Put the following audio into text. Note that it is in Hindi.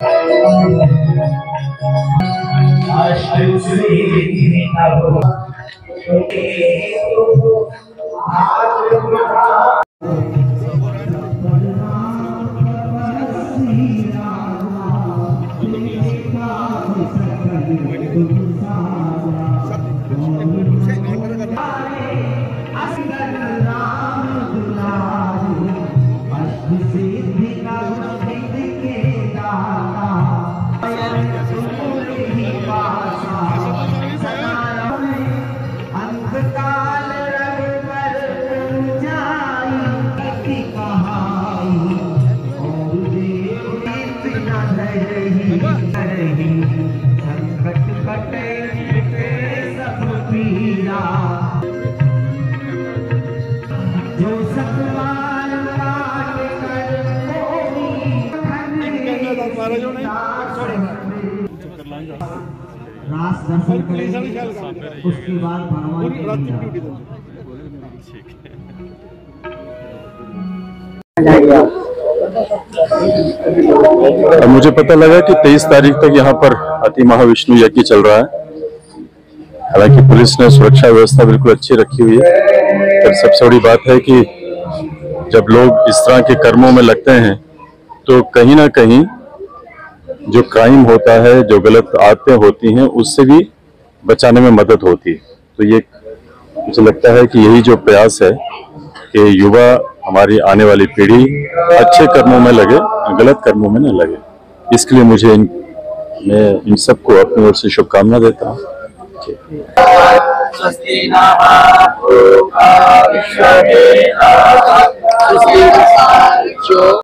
रास दर्शन करेंगे, उसके बाद भगवान मुझे पता लगा कि 23 तारीख तक यहाँ पर अति महाविष्णु यज्ञ चल रहा है। हालांकि पुलिस ने सुरक्षा व्यवस्था बिल्कुल अच्छी रखी हुई है, पर सबसे बड़ी बात है कि जब लोग इस तरह के कर्मों में लगते हैं तो कहीं ना कहीं जो क्राइम होता है, जो गलत आदतें होती हैं, उससे भी बचाने में मदद होती है। तो ये मुझे लगता है कि यही जो प्रयास है कि युवा, हमारी आने वाली पीढ़ी अच्छे कर्मों में लगे, गलत कर्मों में न लगे, इसके लिए मैं इन सबको अपनी ओर से शुभकामना देता हूँ।